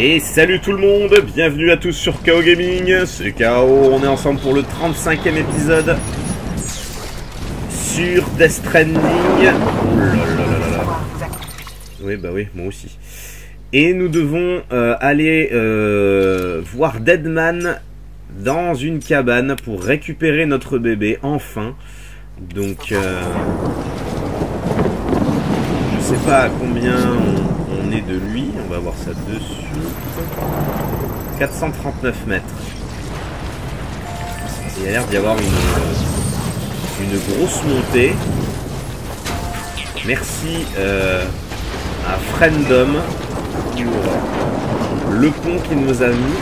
Et salut tout le monde, bienvenue à tous sur KO Gaming, c'est KO, on est ensemble pour le 35e épisode sur Death Stranding. Oh là là là là. Oui bah oui, moi aussi. Et nous devons aller voir Deadman dans une cabane pour récupérer notre bébé, enfin. Donc je sais pas à combien on est de lui, on va voir ça dessus. 439 mètres. Il y a l'air d'y avoir une grosse montée. Merci à Friendom pour le pont qu'il nous a mis.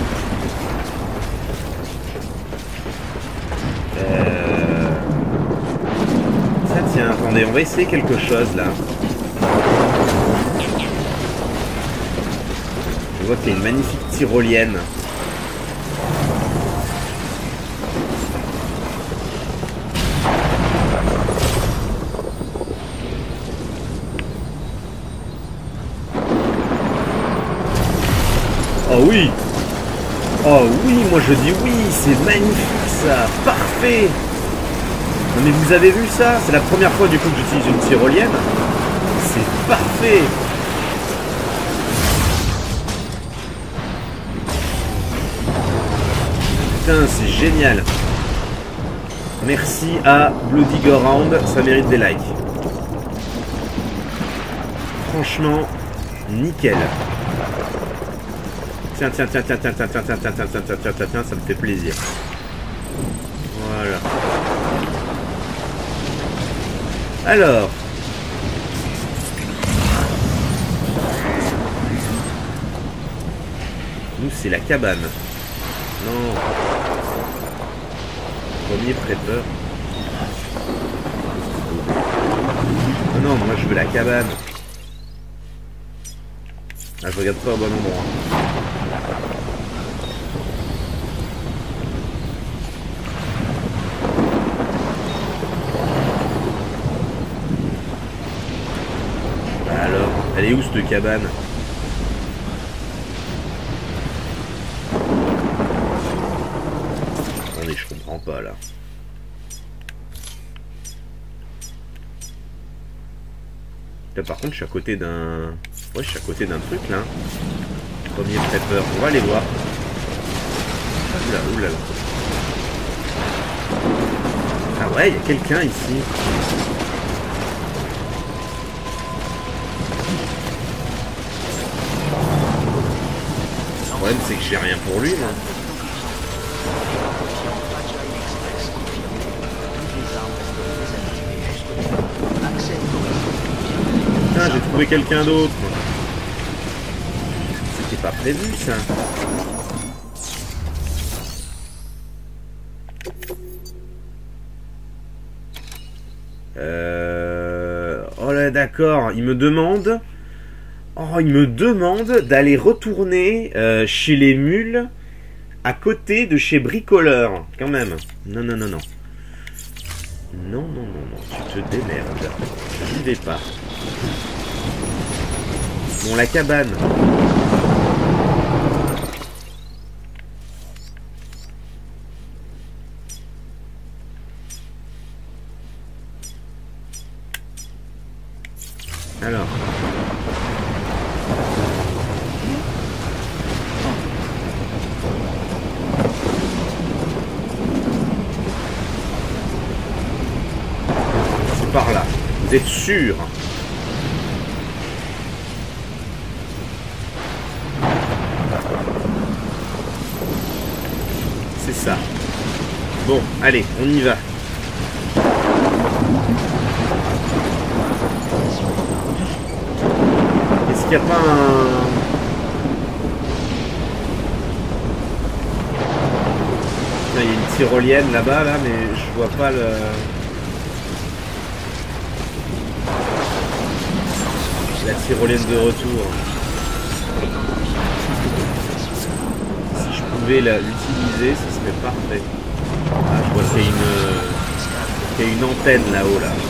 Tiens, attendez, on va essayer quelque chose là. Je vois qu'il y a une magnifique tyrolienne. Oh oui! Oh oui, moi je dis oui, c'est magnifique ça! Parfait! Non mais vous avez vu ça? C'est la première fois du coup que j'utilise une tyrolienne. C'est parfait! Putain, c'est génial! Merci à Bloody Go Round, ça mérite des likes. Franchement, nickel. Tiens, tiens, tiens, tiens, tiens, tiens, tiens, tiens, tiens, tiens, tiens, tiens, tiens, tiens, ça me fait plaisir. Voilà. Alors. Nous, c'est la cabane. Non. Premier prêteur. Non, non, moi je veux la cabane. Ah, je regarde pas au bon endroit. Alors, elle est où cette cabane? Attendez, je comprends pas là. Là par contre, je suis à côté d'un... Ouais, je suis à côté d'un truc là. Premier prepper, on va aller voir. Oula, oula. Ah ouais, il y a quelqu'un ici. Le problème, c'est que j'ai rien pour lui, moi. Putain, j'ai trouvé quelqu'un d'autre. C'était pas prévu, ça. Oh là, d'accord. Il me demande... Oh, il me demande d'aller retourner chez les mules à côté de chez Bricoleur. Quand même. Non, non, non, non. Non, non, non, non. Tu te démerdes. J'y vais pas. Bon, la cabane. Alors. C'est par là. Vous êtes sûr? C'est ça. Bon, allez, on y va. Est-ce qu'il n'y a pas un... Il y a une tyrolienne là-bas, là, mais je vois pas le... La tyrolienne de retour. Si je pouvais l'utiliser, ce serait parfait. Ah, je vois qu'il y a une antenne là-haut, là.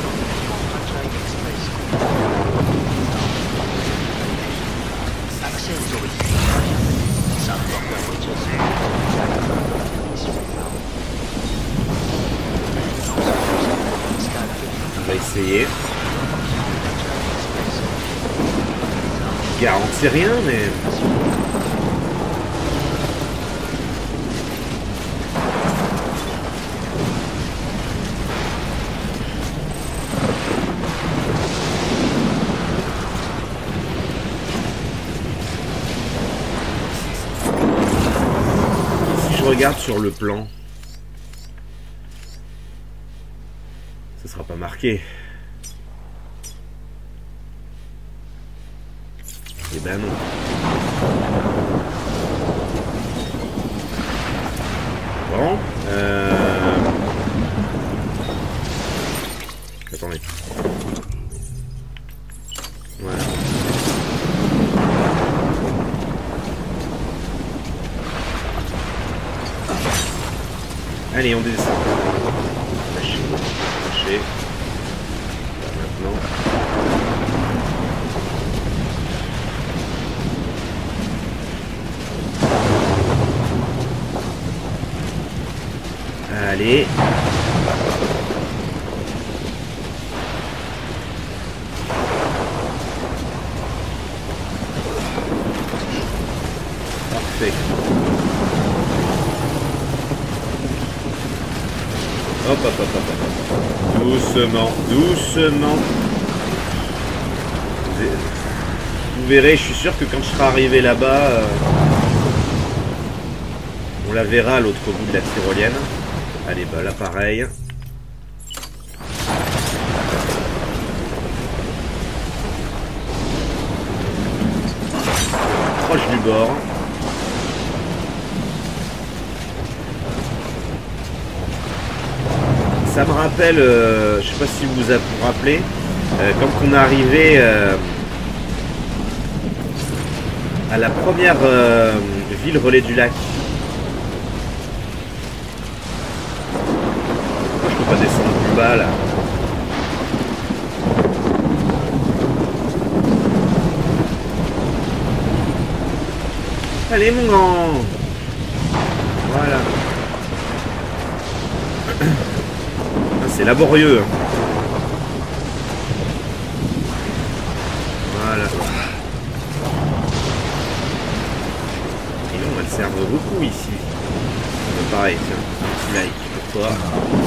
essayer. Je garantis rien, mais... Si je regarde sur le plan, ça sera pas marqué. Eh ben non. Bon. Attendez. Voilà. Allez, on descend. Lâchez. Lâchez. Maintenant. Allez. Parfait. Hop, hop, hop, hop, hop. Doucement, doucement. Vous verrez, je suis sûr que quand je serai arrivé là-bas, on la verra à l'autre bout de la tyrolienne. Allez, bah là pareil. Proche du bord. Ça me rappelle, je sais pas si vous vous rappelez, quand on est arrivé à la première ville relais du lac. Pourquoi je peux pas descendre plus bas là? Allez mon grand. Voilà. C'est laborieux. Voilà. Et non, elle sert beaucoup ici. Pareil, tiens, un petit like pour toi.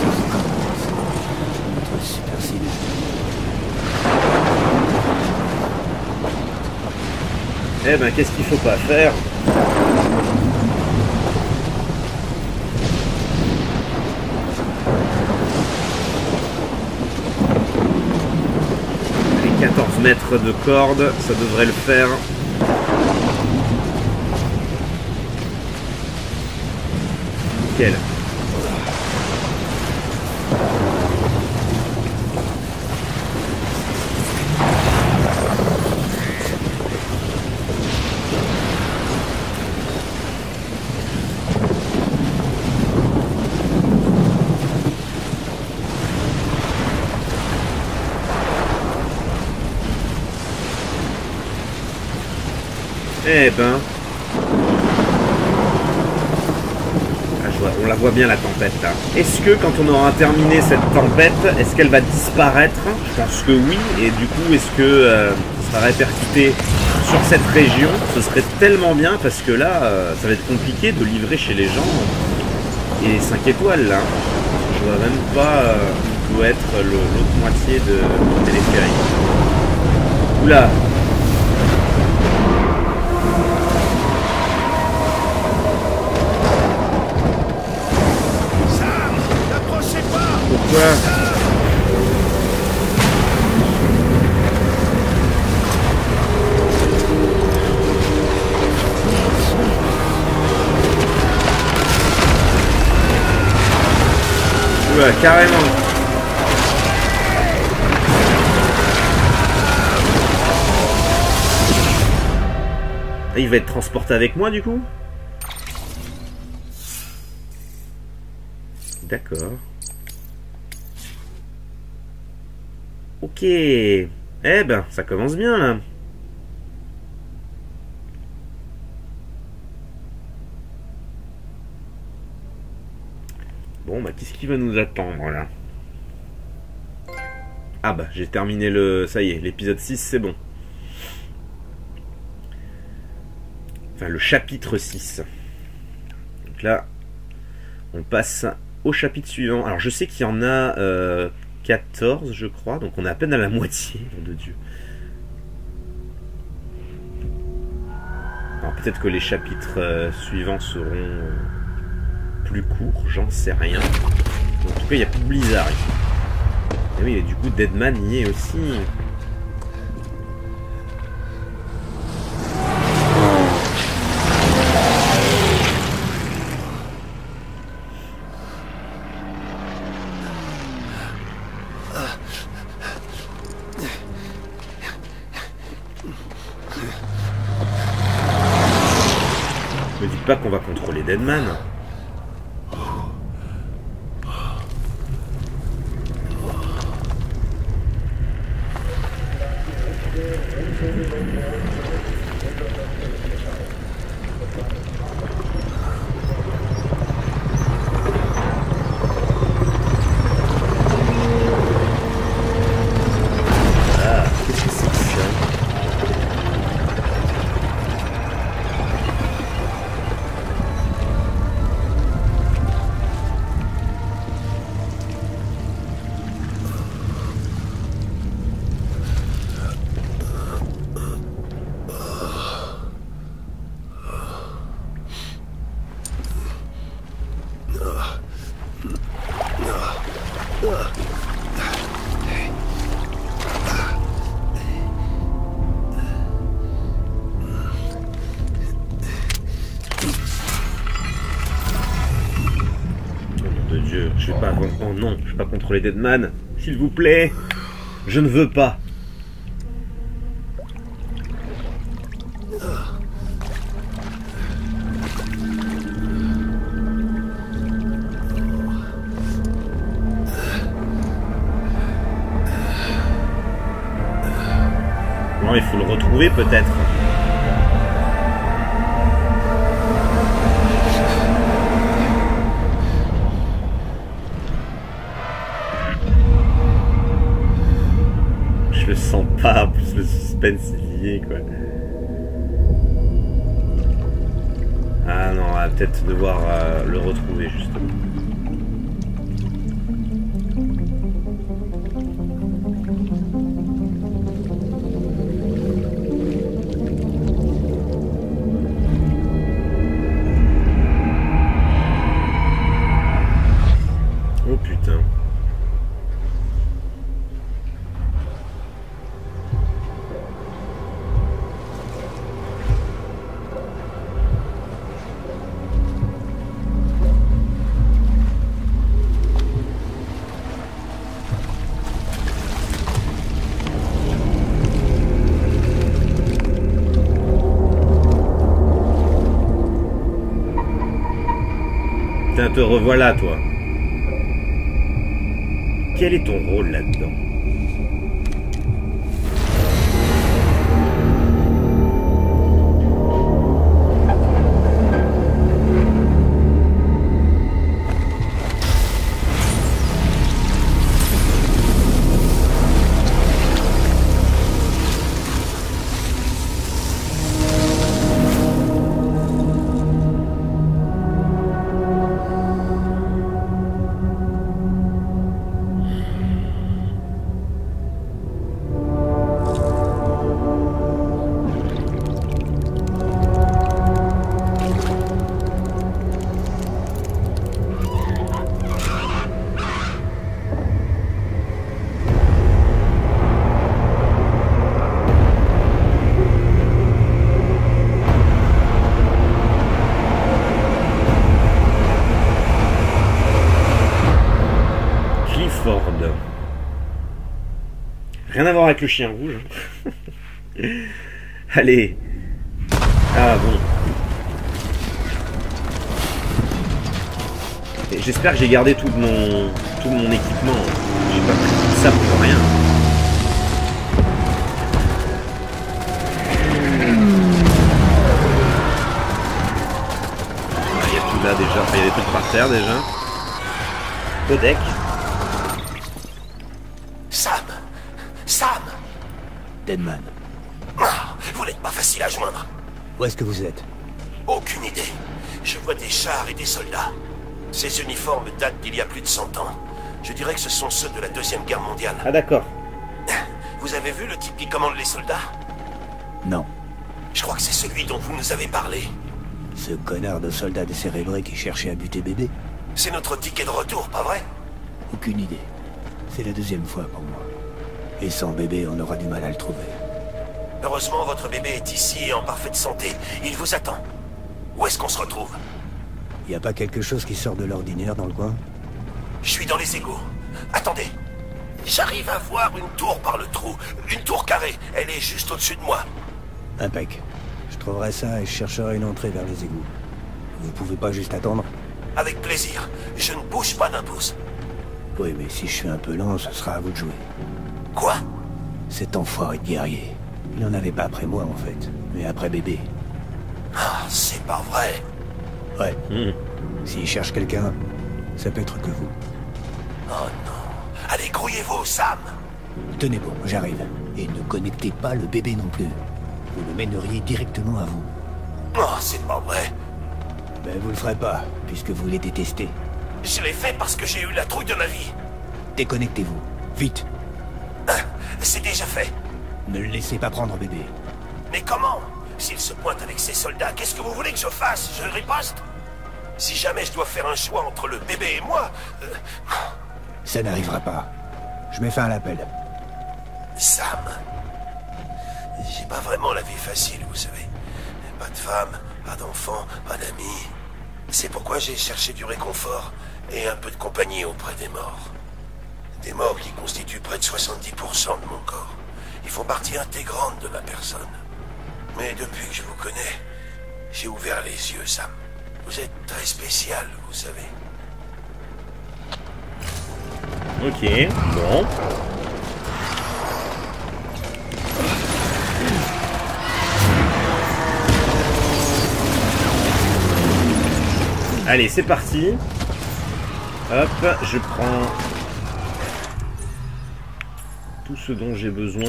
Eh ben, qu'est-ce qu'il faut pas faire? Les 14 mètres de corde, ça devrait le faire. Nickel. Eh ben... on la voit bien la tempête là. Est-ce que quand on aura terminé cette tempête, est-ce qu'elle va disparaître? Je pense que oui. Et du coup, est-ce que ça va répercuter sur cette région? Ce serait tellement bien parce que là, ça va être compliqué de livrer chez les gens. Et 5 étoiles là. Je vois même pas où doit être l'autre moitié de téléphérique. Oula! Pourquoi? Oula, carrément. Il va être transporté avec moi du coup? D'accord. Ok. Eh ben, ça commence bien là. Bon, bah qu'est-ce qui va nous attendre là? Ah bah j'ai terminé le... Ça y est, l'épisode 6 c'est bon. Enfin le chapitre 6. Donc là, on passe au chapitre suivant. Alors je sais qu'il y en a 14 je crois, donc on est à peine à la moitié, nom de Dieu. Alors peut-être que les chapitres suivants seront plus courts, j'en sais rien. En tout cas il n'y a plus de Blizzard ici. Et oui, et du coup Deadman y est aussi. Me dites pas qu'on va contrôler Deadman. Ah, qu'est-ce que c'est que ça? Je vais pas... Oh non, je vais pas contrôler Deadman. S'il vous plaît. Je ne veux pas. Non, il faut le retrouver peut-être. Je le sens pas, en plus le suspense est lié quoi. Ah non, on va peut-être devoir le retrouver justement. Oh putain. Putain, te revoilà toi. Quel est ton rôle là-dedans? Rien à voir avec le chien rouge. Allez. Ah bon. J'espère que j'ai gardé tout mon équipement. J'ai pas pris ça pour rien. Il y a tout là déjà. Enfin, il y a des trucs par terre déjà. Codec. Sam, Deadman. Ah, vous n'êtes pas facile à joindre. Où est-ce que vous êtes? Aucune idée. Je vois des chars et des soldats. Ces uniformes datent d'il y a plus de 100 ans. Je dirais que ce sont ceux de la Deuxième Guerre mondiale. Ah d'accord. Vous avez vu le type qui commande les soldats? Non. Je crois que c'est celui dont vous nous avez parlé. Ce connard de soldat décérébré qui cherchait à buter bébé? C'est notre ticket de retour, pas vrai? Aucune idée. C'est la deuxième fois pour moi. Et sans bébé, on aura du mal à le trouver. Heureusement, votre bébé est ici et en parfaite santé. Il vous attend. Où est-ce qu'on se retrouve? Y a pas quelque chose qui sort de l'ordinaire dans le coin? Je suis dans les égouts. Attendez. J'arrive à voir une tour par le trou. Une tour carrée. Elle est juste au-dessus de moi. Impec. Je trouverai ça et je chercherai une entrée vers les égouts. Vous pouvez pas juste attendre? Avec plaisir. Je ne bouge pas d'un pouce. Oui, mais si je suis un peu lent, ce sera à vous de jouer. Quoi? Cet enfoiré de guerrier. Il en avait pas après moi, en fait. Mais après bébé. Ah, c'est pas vrai. Ouais. Hmm. S'il cherche quelqu'un, ça peut être que vous. Oh non. Allez, grouillez-vous, Sam. Tenez bon, j'arrive. Et ne connectez pas le bébé non plus. Vous le mèneriez directement à vous. Oh, c'est pas vrai. Mais vous le ferez pas, puisque vous les détestez. Je l'ai fait parce que j'ai eu la trouille de ma vie. Déconnectez-vous. Vite. C'est déjà fait. Ne le laissez pas prendre bébé. Mais comment? S'il se pointe avec ses soldats, qu'est-ce que vous voulez que je fasse? Je riposte? Si jamais je dois faire un choix entre le bébé et moi... Ça n'arrivera pas. Je mets fin à l'appel. Sam... J'ai pas vraiment la vie facile, vous savez. Pas de femme, pas d'enfant, pas d'amis. C'est pourquoi j'ai cherché du réconfort et un peu de compagnie auprès des morts. Des morts qui constituent près de 70% de mon corps. Ils font partie intégrante de ma personne. Mais depuis que je vous connais, j'ai ouvert les yeux, Sam. Vous êtes très spécial, vous savez. Ok, bon. Allez, c'est parti. Hop, je prends tout ce dont j'ai besoin.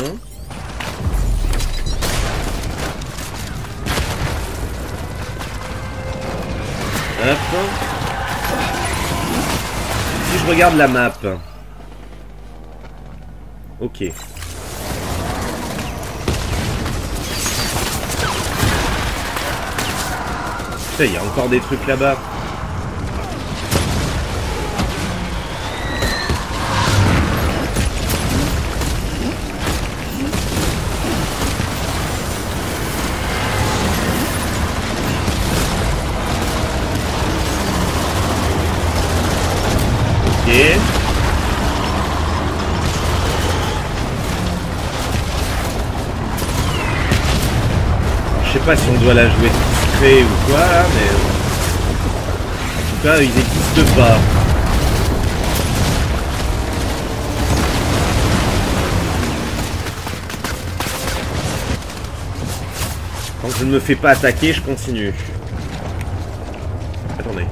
Hop. Si je regarde la map. Ok. Putain, il y a encore des trucs là-bas. Ok. Je sais pas si on doit la jouer discret ou quoi là, mais en tout cas ils n'existent pas. Quand je ne me fais pas attaquer, je continue. Attendez.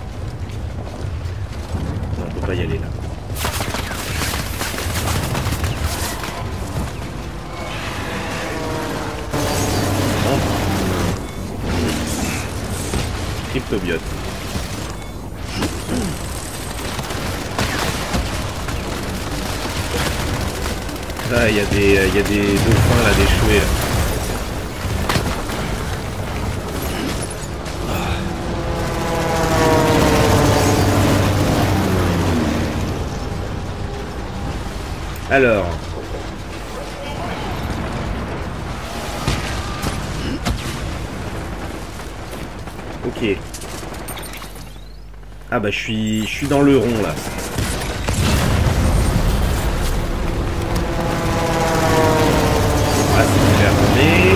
Non, on peut pas y aller là. Cryptobiote. Ah, il y a des dauphins là, des chouets là. Alors. Ok. Ah bah je suis dans le rond là. Ah c'est fermé.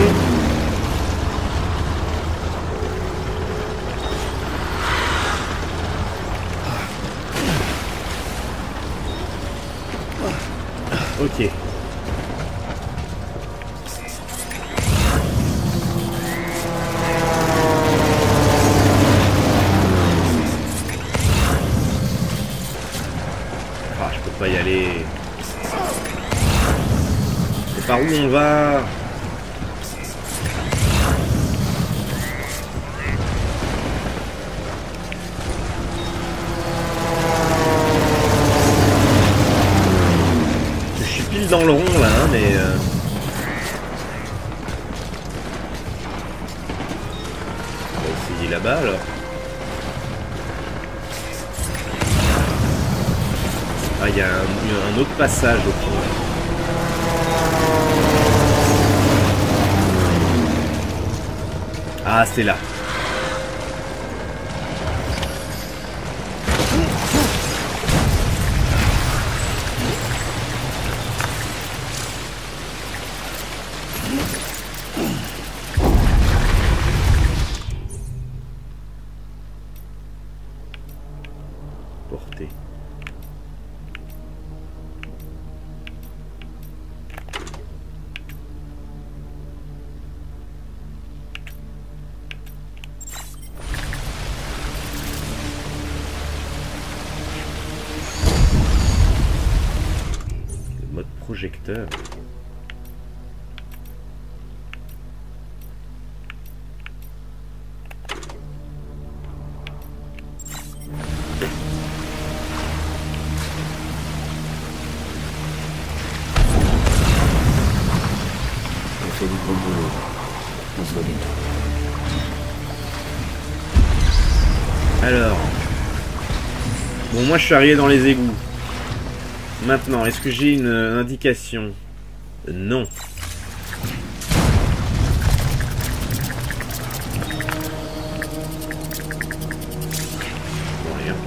Ok. Ah, je peux pas y aller. Par où on va? Je suis pile dans le rond là, hein, mais... On va essayer là-bas alors. Ah, il y a un autre passage au fond. Ah, c'est là. Portée. Mode projecteur. On fait du gros boulot. On se voit bientôt. Alors. Bon, moi je suis arrivé dans les égouts. Maintenant, est-ce que j'ai une indication? Non. Bon, rien.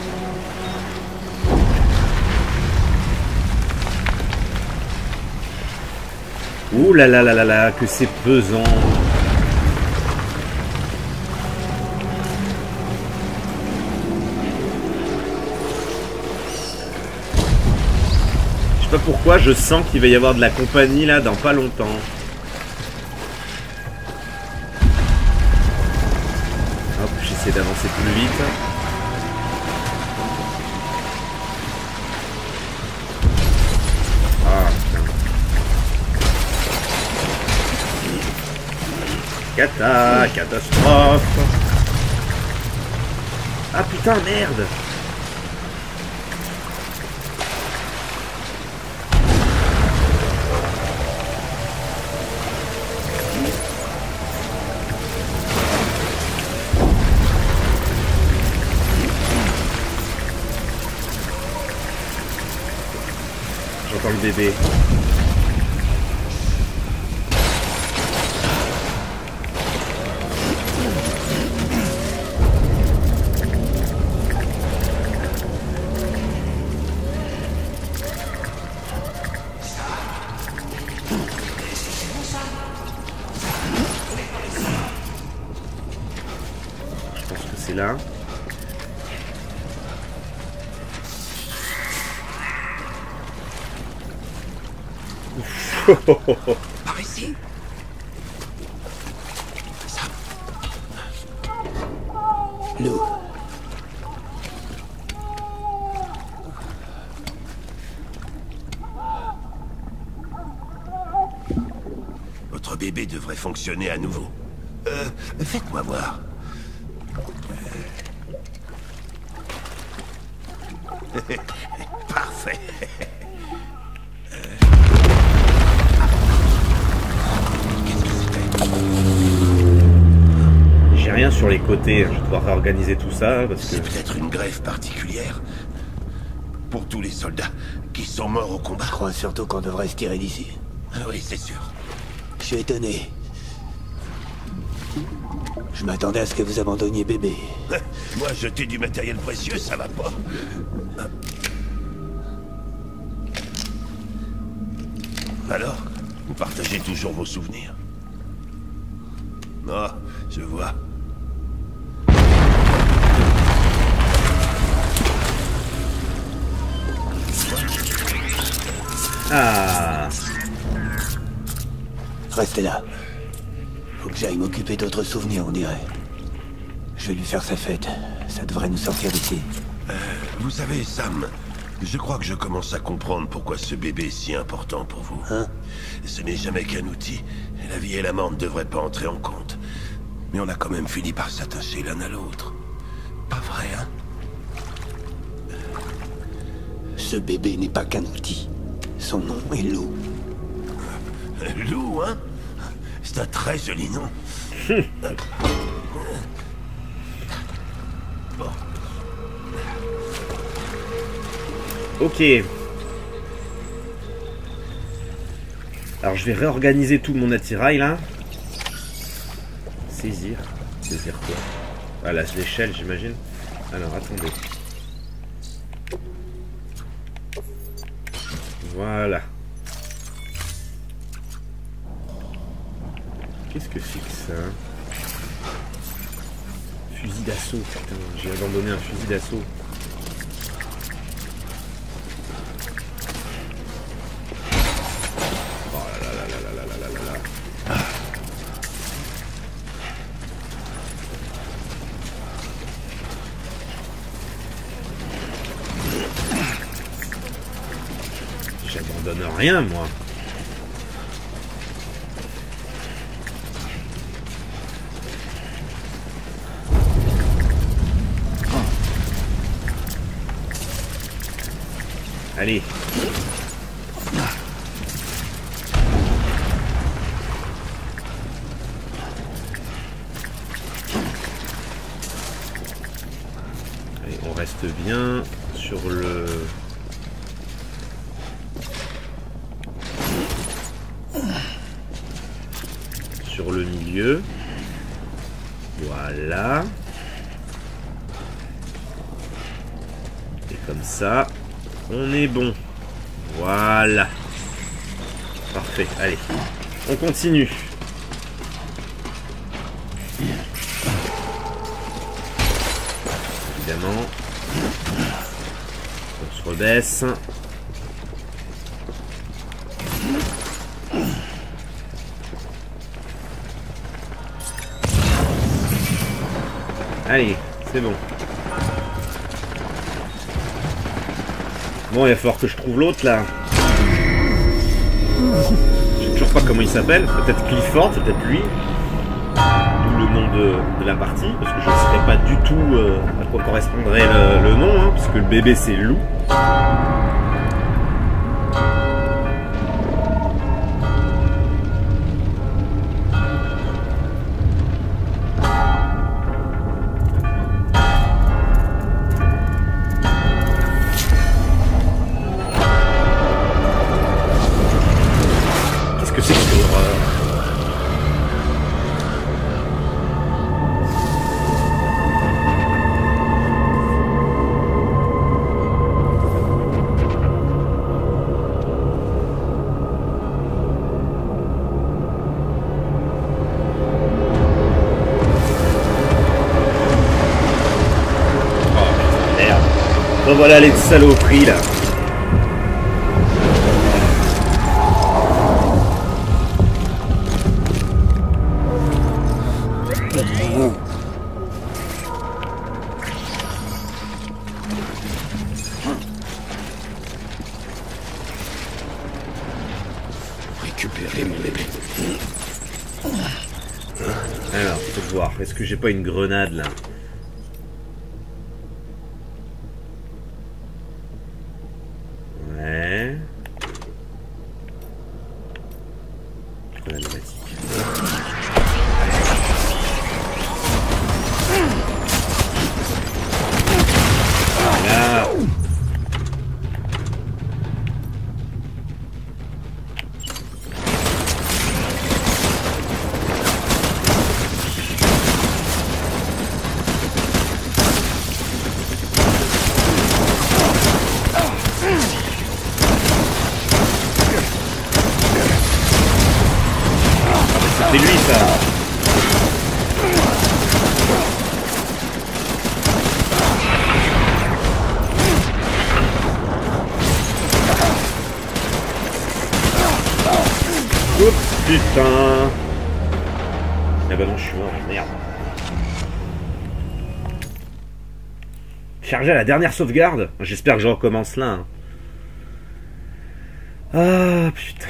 Ouh là là là là là, que c'est pesant. Je sais pas pourquoi, je sens qu'il va y avoir de la compagnie là dans pas longtemps. Hop, j'essaie d'avancer plus vite. Ah putain. Catastrophe. Ah putain, merde. J'entends le bébé. Je pense que c'est là. Par ici. Sam. Lou. Votre bébé devrait fonctionner à nouveau. Faites-moi voir. Parfait. J'ai rien sur les côtés, je vais devoir réorganiser tout ça parce que... C'est peut-être une greffe particulière. Pour tous les soldats qui sont morts au combat. Je crois surtout qu'on devrait se tirer d'ici. Ah oui, c'est sûr. Je suis étonné. Je m'attendais à ce que vous abandonniez bébé. Moi, jeter du matériel précieux, ça va pas. Alors, vous partagez toujours vos souvenirs? Non, je vois. Ah. Restez là. Faut que j'aille m'occuper d'autres souvenirs, on dirait. Je vais lui faire sa fête. Ça devrait nous sortir d'ici. Vous savez, Sam, Je crois que je commence à comprendre pourquoi ce bébé est si important pour vous. Hein? Ce n'est jamais qu'un outil, et la vie et la mort ne devraient pas entrer en compte. Mais on a quand même fini par s'attacher l'un à l'autre. Pas vrai, hein? Ce bébé n'est pas qu'un outil. Son nom est Lou. Lou, hein? C'est un très joli nom. Bon. Ok. Alors je vais réorganiser tout mon attirail là. Saisir. Saisir quoi? Ah là, l'échelle j'imagine. Alors attendez. Voilà. Qu'est-ce que c'est que ça? Fusil d'assaut, putain, j'ai abandonné un fusil d'assaut. Oh là là là là là là là là là. J'abandonne rien moi. Allez. Allez, on reste bien sur le... sur le milieu. Voilà. Et comme ça... on est bon. Voilà. Parfait. Allez. On continue. Évidemment. On se rebaisse. Allez. C'est bon. Bon, il va falloir que je trouve l'autre là. Je sais toujours pas comment il s'appelle. Peut-être Clifford, c'est peut-être lui. D'où le nom de la partie. Parce que je ne sais pas du tout à quoi correspondrait le nom. Hein, parce que le bébé c'est Lou. Voilà les saloperies là. Récupérer mon bébé. Alors, faut voir. Est-ce que j'ai pas une grenade là? C'est lui ça. Oups, putain. Eh ben non, je suis mort, merde. Charger à la dernière sauvegarde. J'espère que je recommence là. Hein. Ah putain.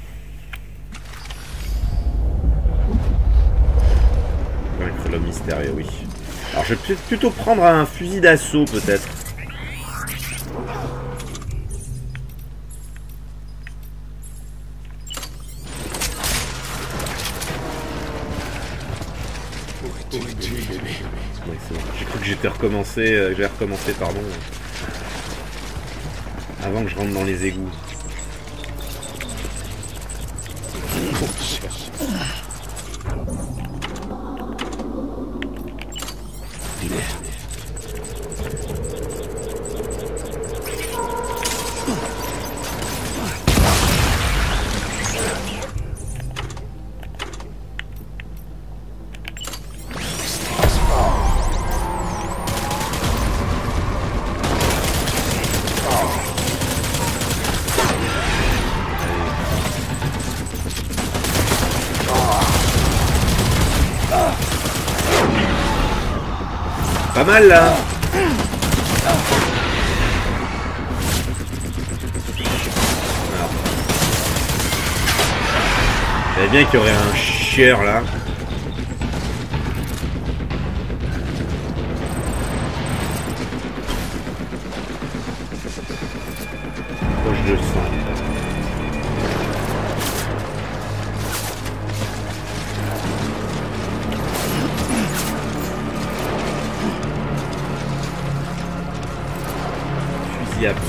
Vaincre l'homme mystérieux, oui. Alors je vais plutôt prendre un fusil d'assaut peut-être. Oui, c'est bon. J'ai cru que j'étais recommencé, que j'avais recommencé, pardon. Avant que je rentre dans les égouts. Pas mal là. Alors. Je savais bien qu'il y aurait un chieur là. Proche de sang. À pompe.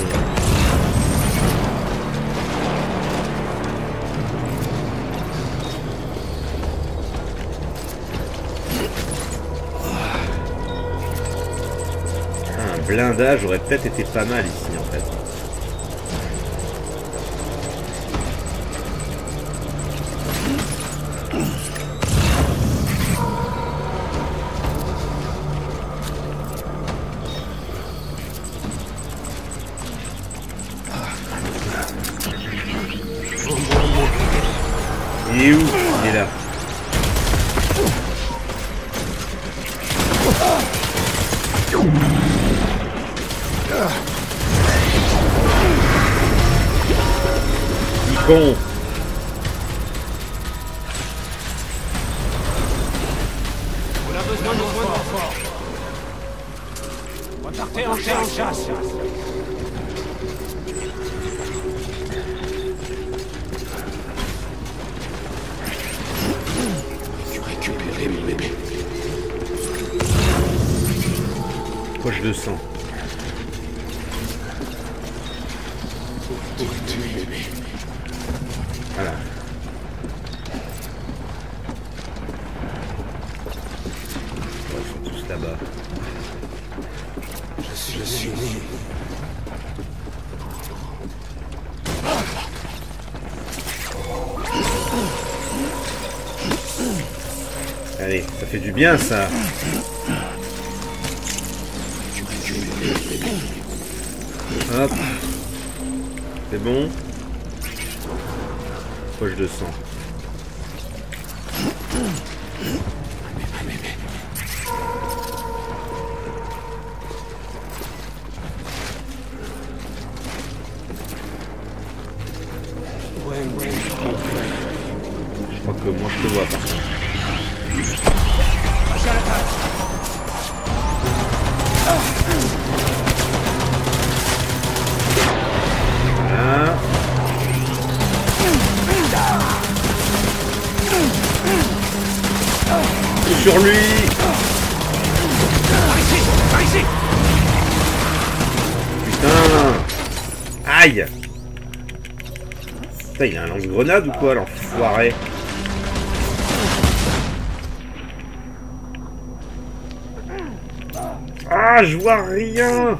Un blindage aurait peut-être été pas mal ici en fait. Il est où? Il est là. Il con. On a besoin de renforts. Repartez en chasse. Poche de sang. Voilà. Ouais, ils sont tous là-bas. Je suis né. Allez, ça fait du bien ça. Hop. C'est bon. Poche de sang. Je crois que moi je te vois par contre. Voilà. Sur lui. Putain. Aïe. Putain, il a un lance-grenade ou quoi, l'enfoiré? Ah, je vois rien.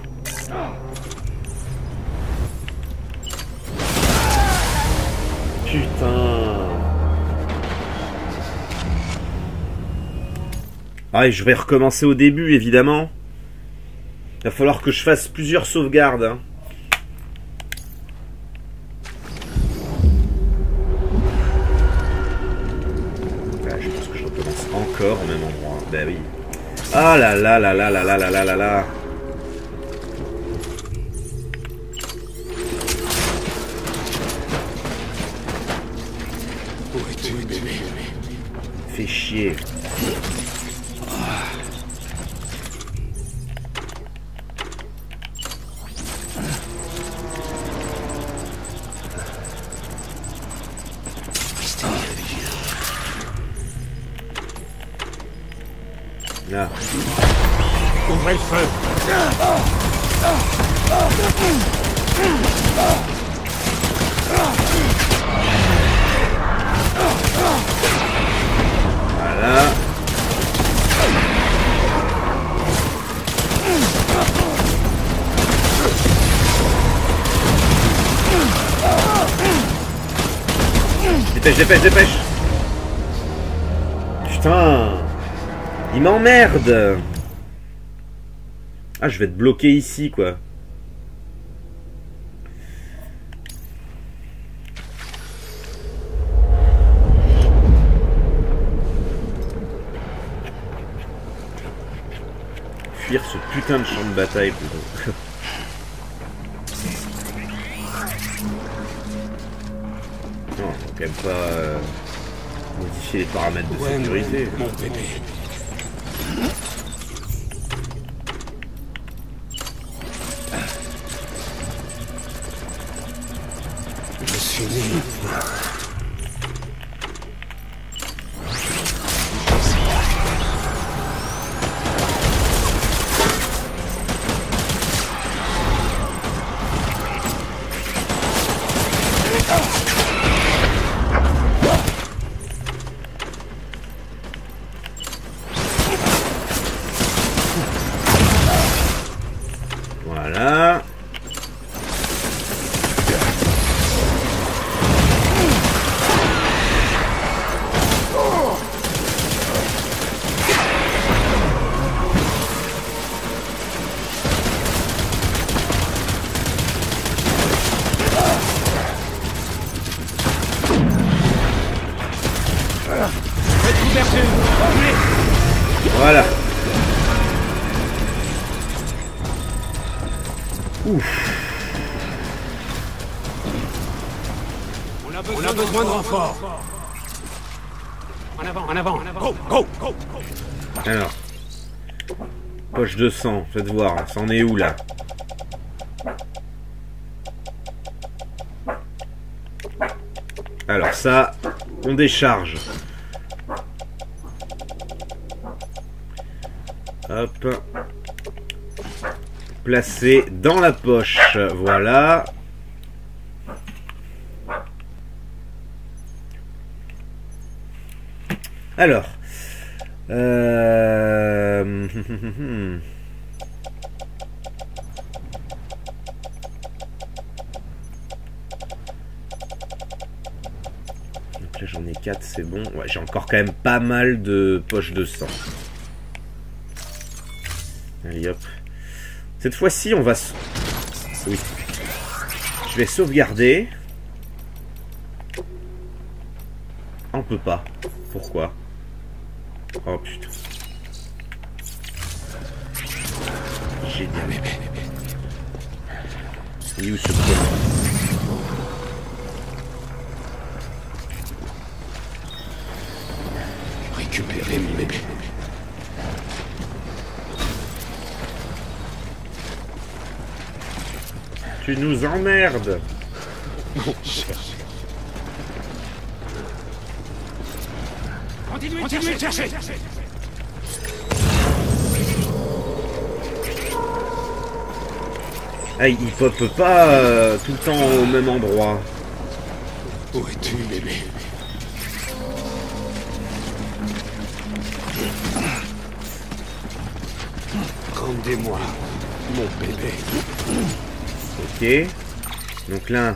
Putain. Ah, et je vais recommencer au début, évidemment. Il va falloir que je fasse plusieurs sauvegardes. Hein. Ah, je pense que je recommence encore au même endroit. Ben oui. Ah là là là là là là là là là là. es-tu, bébé? Fais chier. Là. Ouvrez le feu. Voilà. Dépêche, dépêche, dépêche. Putain. Il m'emmerde. Ah, je vais être bloqué ici, quoi. Fuir ce putain de champ de bataille, plutôt. Non, faut quand même pas modifier les paramètres de sécurité. Mon bébé. Je suis né. Voilà. Faites couverture. Voilà. Ouf. On a besoin de renfort. En avant, en avant. Go, go, go. Alors. Poche de sang. Faites voir. C'en est où, là? Alors, ça, on décharge. Hop. Placé dans la poche. Voilà. Alors. Donc là j'en ai 4, c'est bon. Ouais, j'ai encore quand même pas mal de poches de sang. Allez hop. Cette fois-ci on va... Oui. Je vais sauvegarder. On peut pas. Pourquoi? Oh putain. Génial. Il est où ce con? Récupérer mon bébé. Tu nous emmerdes. Mon cher. Continuez de chercher. Ah, il pop pas tout le temps au même endroit. Où es-tu, bébé? Rendez-moi mon bébé. Ok. Donc là...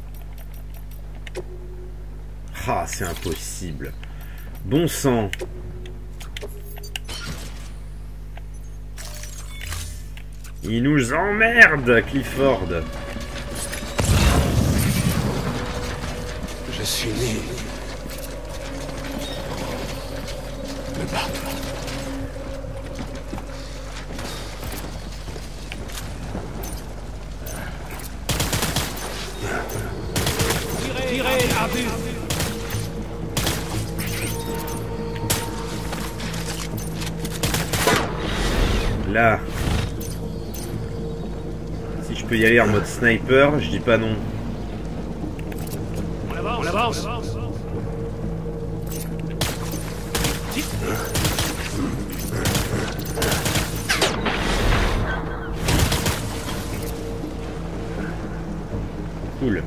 Ah, c'est impossible. Bon sang. Il nous emmerde, Clifford. Je suis né. Me battre. Tirez à but. je peux y aller en mode sniper, je dis pas non. On avance. Cool.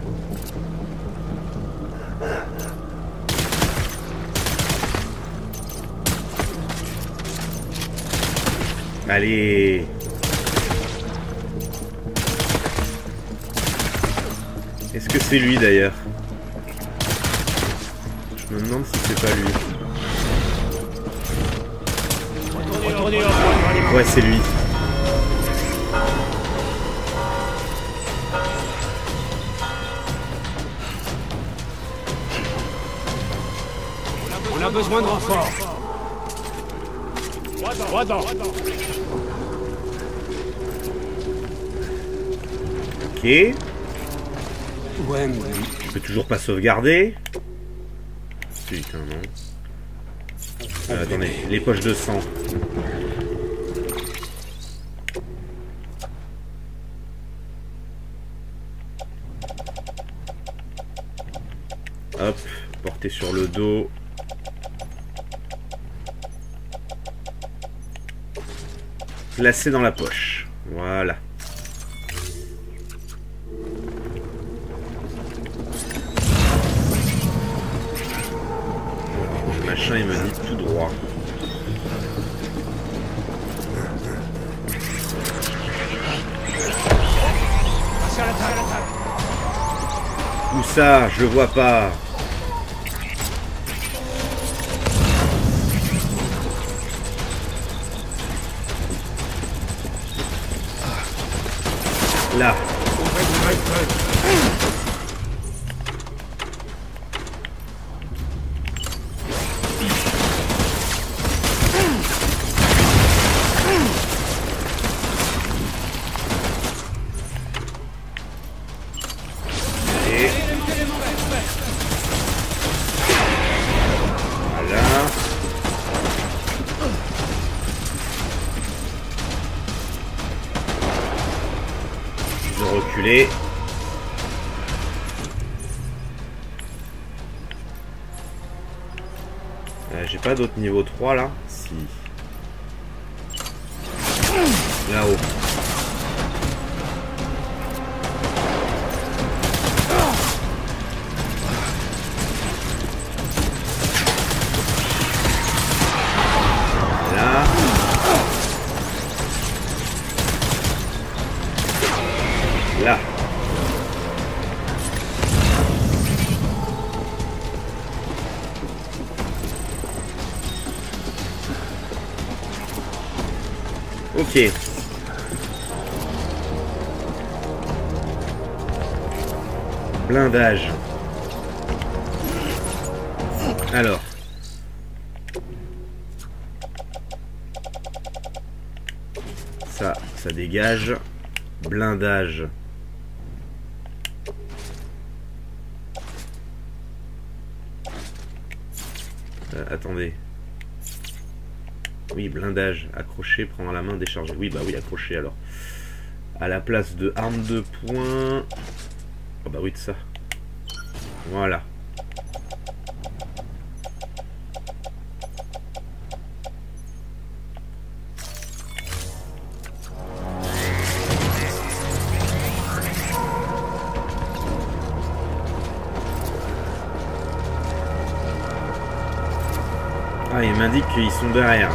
Allez. Est-ce que c'est lui d'ailleurs? Je me demande si c'est pas lui. Ouais, c'est lui. On a besoin de renfort. Droit dans. Ok. Ouais, Je peux toujours pas sauvegarder. Putain, non. Attendez, les poches de sang. Hop, porter sur le dos. Placer dans la poche. Voilà. Le machin, il me dit tout droit. Où ça? Je le vois pas. Là. Et voilà. Ils ont reculé. J'ai pas d'autre niveau 3 là? Si. Là-haut. Là. Là. Ok. Blindage. Alors. Ça dégage. Blindage. Attendez. Oui, blindage. Accroché, prendre la main, décharger. Oui, bah oui, accroché alors. À la place de arme de poing. Oh bah oui, de ça. Voilà. Ah, il m'indique qu'ils sont derrière.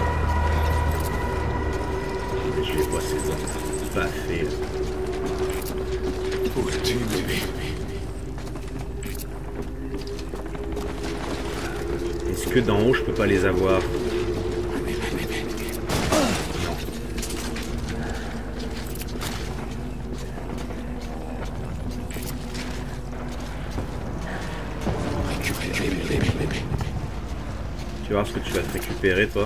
Je les vois, ces dents. Pas fait. Où es-tu, bébé? Est-ce que d'en haut, je peux pas les avoir? Non. Tu vas voir ce que tu vas te récupérer, toi.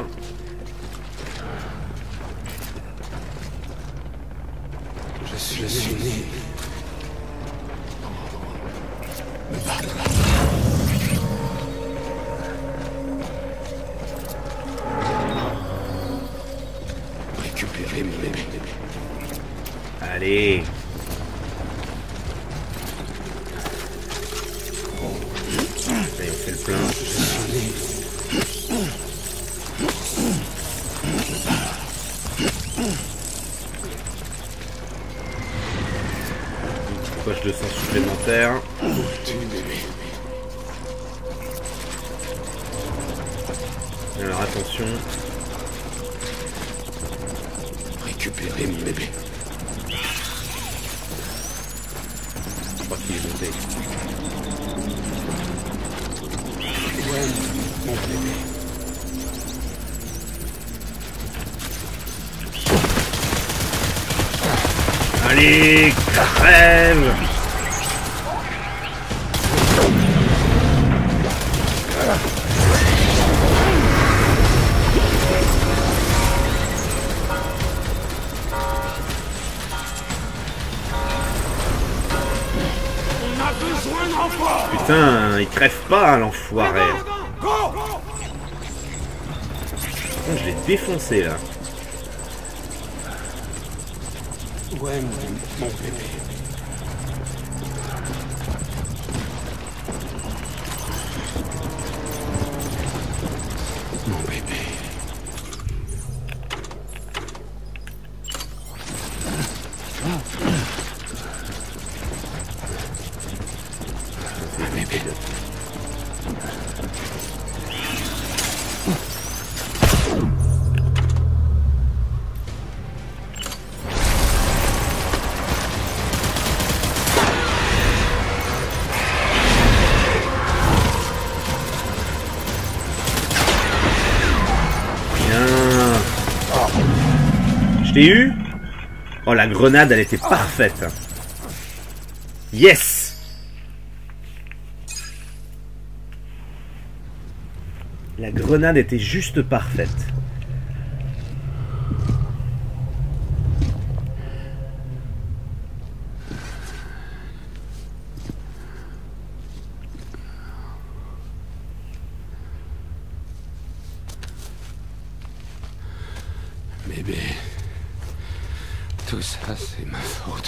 Je suis né. Récupérer mes bébés. Allez. plein. Poche de sang supplémentaire. Alors attention. Récupérer mon bébé. Je crois qu'il est monté. Ouais, mon bébé. Allez, crève! Putain, il crève pas, l'enfoiré. Je l'ai défoncé là. Ouais, mon bébé. Mon bébé. Mon bébé. Je t'ai eu? Oh, la grenade, elle était parfaite. Yes! La grenade était juste parfaite. Bébé, tout ça c'est ma faute.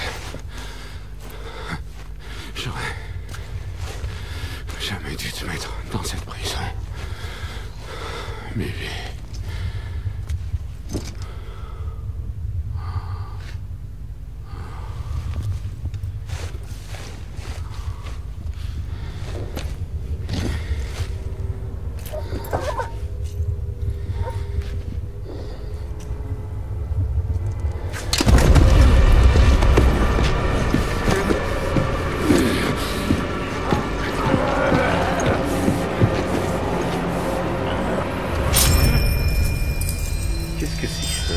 J'aurais jamais dû te mettre dans cette prison. Bébé. Qu'est-ce que c'est que ça?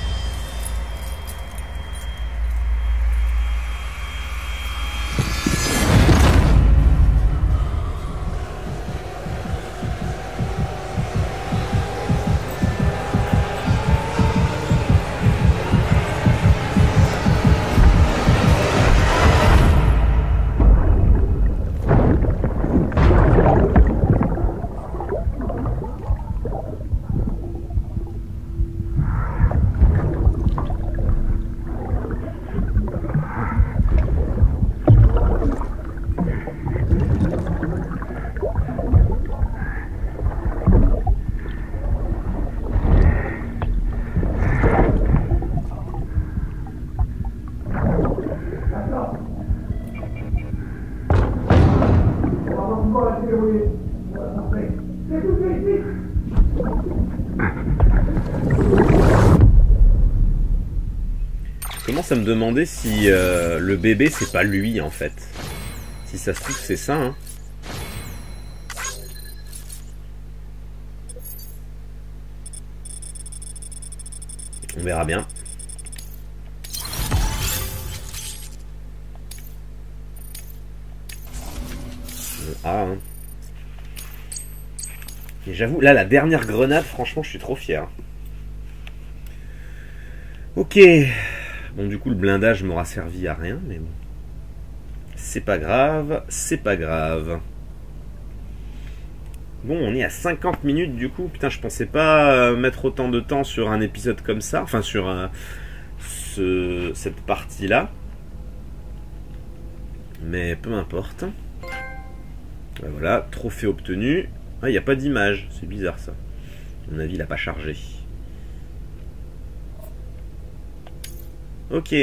Je commence à me demander si le bébé c'est pas lui en fait. Si ça se trouve c'est ça hein. On verra bien. Ah hein. Et j'avoue, là la dernière grenade, franchement je suis trop fier. Ok. Bon du coup le blindage m'aura servi à rien, mais bon. C'est pas grave, c'est pas grave. Bon, on est à 50 minutes du coup. Putain, je pensais pas mettre autant de temps sur un épisode comme ça. Enfin, sur cette partie-là. Mais peu importe. Voilà, trophée obtenu. Ah, il n'y a pas d'image, c'est bizarre ça. À mon avis, il n'a pas chargé. Ok.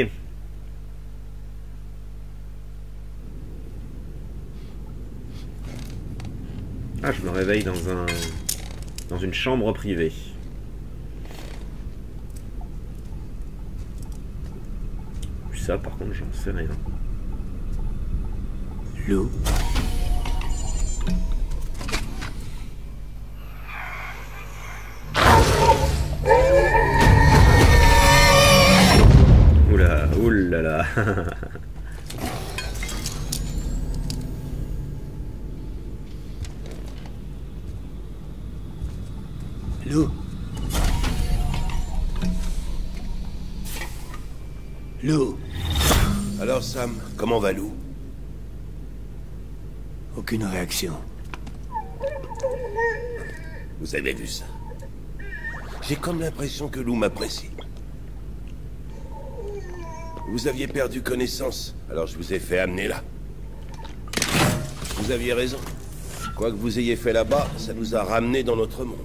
Ah, je me réveille dans une chambre privée. Ça, par contre, j'en sais rien. Lou. Oula, oulala. Lou. Lou. Alors Sam, comment va Lou? Aucune réaction. Vous avez vu ça? J'ai comme l'impression que Lou m'apprécie. Vous aviez perdu connaissance, alors je vous ai fait amener là. Vous aviez raison. Quoi que vous ayez fait là-bas, ça nous a ramenés dans notre monde.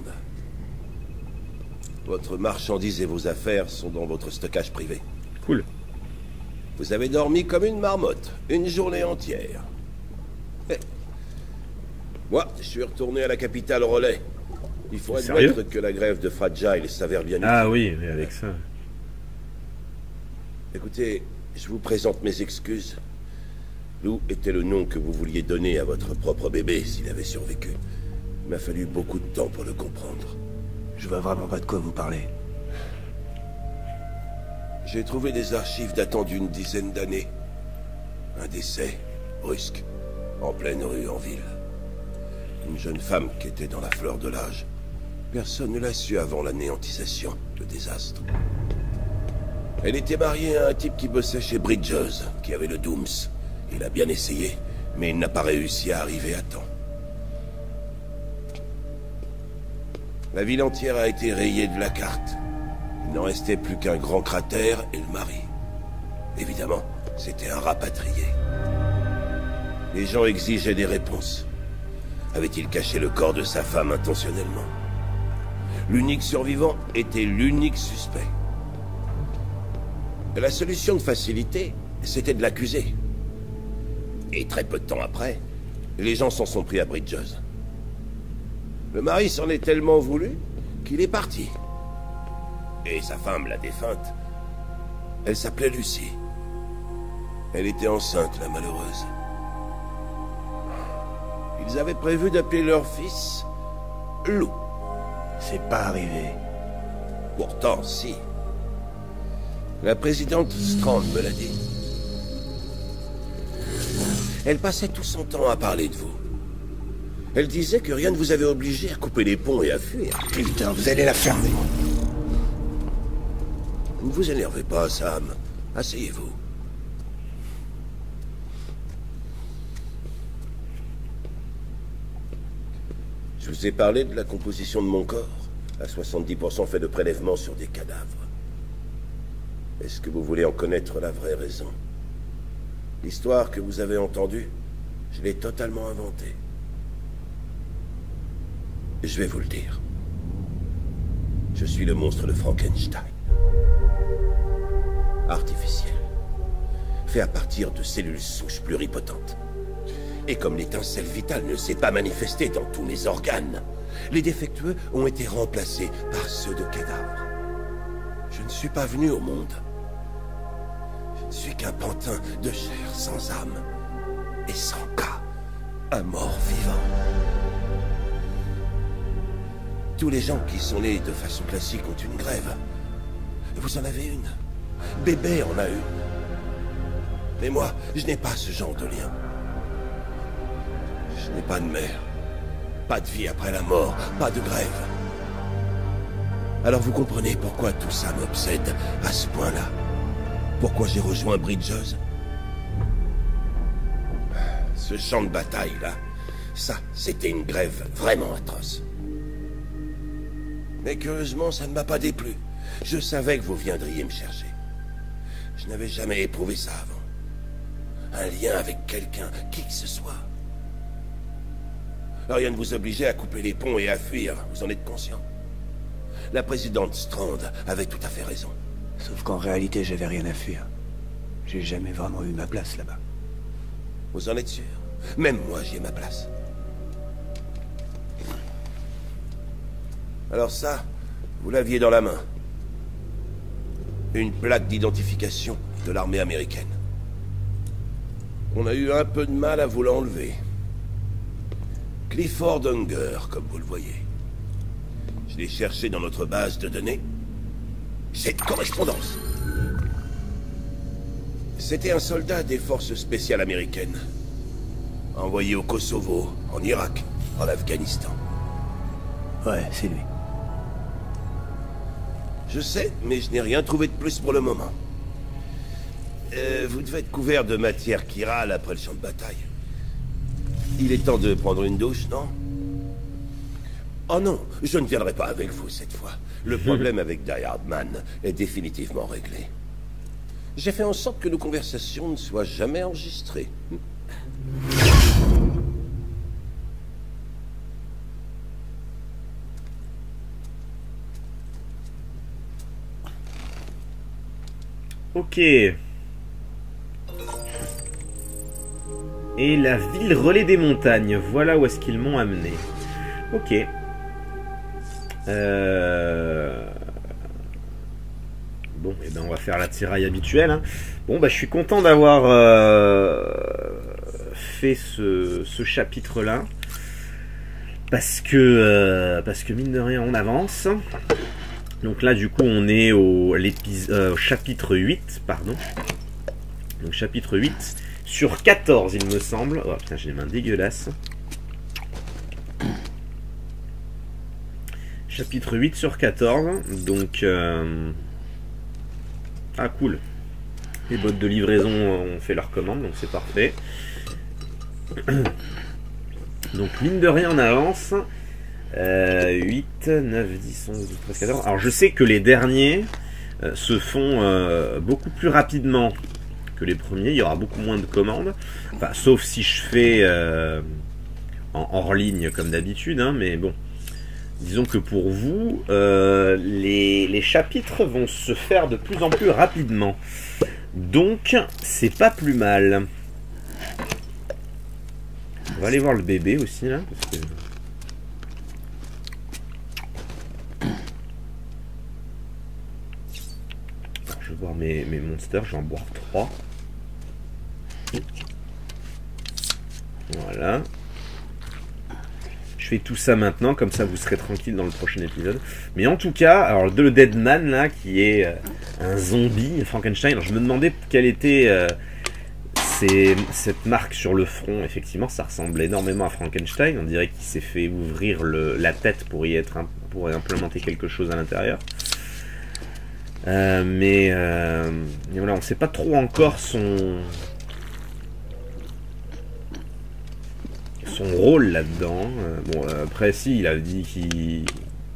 Votre marchandise et vos affaires sont dans votre stockage privé. Cool. Vous avez dormi comme une marmotte, une journée entière. Moi, je suis retourné à la capitale Relais. Il faut admettre que la grève de Fragile s'avère bien utile. Ah oui, mais avec ça... Écoutez, je vous présente mes excuses. Lou était le nom que vous vouliez donner à votre propre bébé s'il avait survécu. Il m'a fallu beaucoup de temps pour le comprendre. Je vois vraiment pas de quoi vous parlez. J'ai trouvé des archives datant d'une dizaine d'années. Un décès, brusque, en pleine rue en ville. Une jeune femme qui était dans la fleur de l'âge. Personne ne l'a su avant l'anéantisation, le désastre. Elle était mariée à un type qui bossait chez Bridges, qui avait le Dooms. Il a bien essayé, mais il n'a pas réussi à arriver à temps. La ville entière a été rayée de la carte. Il n'en restait plus qu'un grand cratère et le mari. Évidemment, c'était un rapatrié. Les gens exigeaient des réponses. Avait-il caché le corps de sa femme intentionnellement? L'unique survivant était l'unique suspect. La solution de facilité, c'était de l'accuser. Et très peu de temps après, les gens s'en sont pris à Bridges. Le mari s'en est tellement voulu qu'il est parti. Et sa femme, la défunte, elle s'appelait Lucie. Elle était enceinte, la malheureuse. Ils avaient prévu d'appeler leur fils Lou. C'est pas arrivé. Pourtant, si. La présidente Strand me l'a dit. Elle passait tout son temps à parler de vous. Elle disait que rien ne vous avait obligé à couper les ponts et à fuir. Putain, vous allez la fermer. Ne vous énervez pas, Sam. Asseyez-vous. Je vous ai parlé de la composition de mon corps, à 70% fait de prélèvements sur des cadavres. Est-ce que vous voulez en connaître la vraie raison? L'histoire que vous avez entendue, je l'ai totalement inventée. Je vais vous le dire. Je suis le monstre de Frankenstein. Artificiel. Fait à partir de cellules souches pluripotentes. Et comme l'étincelle vitale ne s'est pas manifestée dans tous mes organes, les défectueux ont été remplacés par ceux de cadavres. Je ne suis pas venu au monde. Je ne suis qu'un pantin de chair sans âme et sans cas, un mort vivant. Tous les gens qui sont nés de façon classique ont une grève. Vous en avez une. Bébé en a une. Mais moi, je n'ai pas ce genre de lien. Je n'ai pas de mère, pas de vie après la mort, pas de grève. Alors vous comprenez pourquoi tout ça m'obsède à ce point-là. Pourquoi j'ai rejoint Bridges. Ce champ de bataille-là, ça, c'était une grève vraiment atroce. Mais curieusement, ça ne m'a pas déplu. Je savais que vous viendriez me chercher. Je n'avais jamais éprouvé ça avant. Un lien avec quelqu'un, qui que ce soit. Rien ne vous obligeait à couper les ponts et à fuir, vous en êtes conscient? La présidente Strand avait tout à fait raison. Sauf qu'en réalité, j'avais rien à fuir. J'ai jamais vraiment eu ma place là-bas. Vous en êtes sûr? Même moi, j'y ai ma place. Alors ça, vous l'aviez dans la main. Une plaque d'identification de l'armée américaine. On a eu un peu de mal à vous l'enlever. Clifford Unger, comme vous le voyez. Je l'ai cherché dans notre base de données. Cette correspondance. C'était un soldat des forces spéciales américaines. Envoyé au Kosovo, en Irak, en Afghanistan. Ouais, c'est lui. Je sais, mais je n'ai rien trouvé de plus pour le moment. Vous devez être couvert de matière qui râle après le champ de bataille. Il est temps de prendre une douche, non? Oh non, je ne viendrai pas avec vous cette fois. Le problème avec Die Hard Man est définitivement réglé. J'ai fait en sorte que nos conversations ne soient jamais enregistrées. Ok. Et la ville relais des montagnes. Voilà où est-ce qu'ils m'ont amené. Ok. Bon, et ben on va faire la tiraille habituelle. Hein. Bon, bah je suis content d'avoir fait ce chapitre-là. Parce que mine de rien, on avance. Donc là, du coup, on est au chapitre 8, pardon. Donc chapitre 8 sur 14, il me semble. Oh putain, j'ai les mains dégueulasses. Chapitre 8 sur 14. Donc... Ah, cool. Les bots de livraison ont fait leur commande, donc c'est parfait. Donc, mine de rien, on avance. 8, 9, 10, 11, 12, 13, 14. Alors, je sais que les derniers se font beaucoup plus rapidement que les premiers. Il y aura beaucoup moins de commandes. Enfin, sauf si je fais en hors ligne comme d'habitude, hein, mais bon. Disons que pour vous, les chapitres vont se faire de plus en plus rapidement. Donc, c'est pas plus mal. On va aller voir le bébé aussi, là. Parce que... Alors, je vais voir mes monsters. Je vais en boire 3. Voilà. Je fais tout ça maintenant, comme ça vous serez tranquille dans le prochain épisode. Mais en tout cas, alors le Deadman là, qui est un zombie, Frankenstein. Alors je me demandais quelle était cette marque sur le front. Effectivement, ça ressemble énormément à Frankenstein. On dirait qu'il s'est fait ouvrir la tête pour y implémenter quelque chose à l'intérieur. Mais voilà, on ne sait pas trop encore son rôle là-dedans. Bon, après, si, il a dit qu'il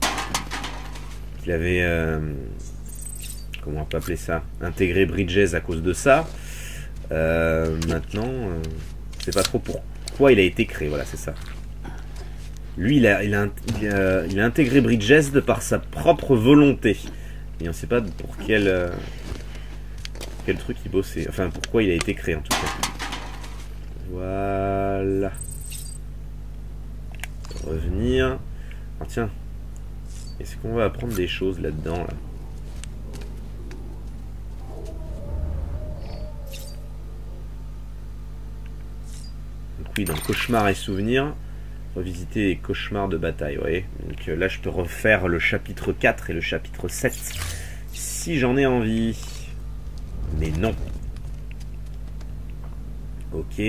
avait, comment on peut appeler ça, intégré Bridges à cause de ça. Maintenant, c'est pas trop pourquoi il a été créé, voilà, c'est ça. Lui, il a intégré Bridges de par sa propre volonté. Et on sait pas pour quel truc il bossait. Enfin, pourquoi il a été créé, en tout cas. Voilà. Revenir. Ah, tiens. Est-ce qu'on va apprendre des choses là-dedans là? Donc oui, dans cauchemar et souvenirs, revisiter les cauchemars de bataille, vous voyez. Donc là, je peux refaire le chapitre 4 et le chapitre 7 si j'en ai envie. Mais non. Ok.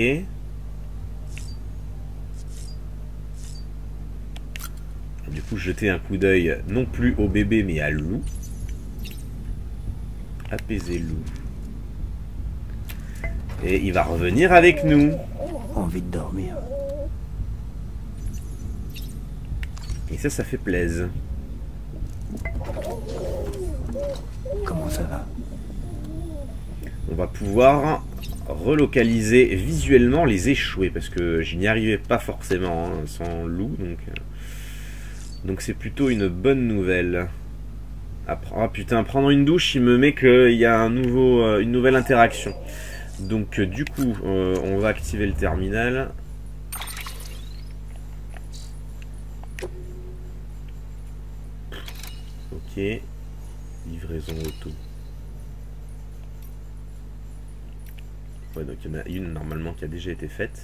Du coup, jeter un coup d'œil non plus au bébé mais à Lou. Apaiser Lou. Et il va revenir avec nous. Envie de dormir. Et ça fait plaisir. Comment ça va? On va pouvoir relocaliser visuellement les échoués, parce que je n'y arrivais pas forcément hein, sans loup, donc c'est plutôt une bonne nouvelle. Ah putain, prendre une douche, il me met qu'il y a une nouvelle interaction. Donc du coup, on va activer le terminal. Ok, livraison auto. Ouais, donc il y en a une normalement qui a déjà été faite.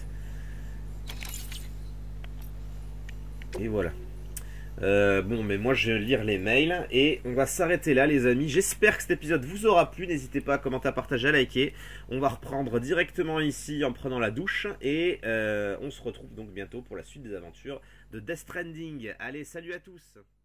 Et voilà. Bon, mais moi je vais lire les mails et on va s'arrêter là, les amis. J'espère que cet épisode vous aura plu. N'hésitez pas à commenter, à partager, à liker. On va reprendre directement ici en prenant la douche et on se retrouve donc bientôt pour la suite des aventures de Death Stranding. Allez, salut à tous!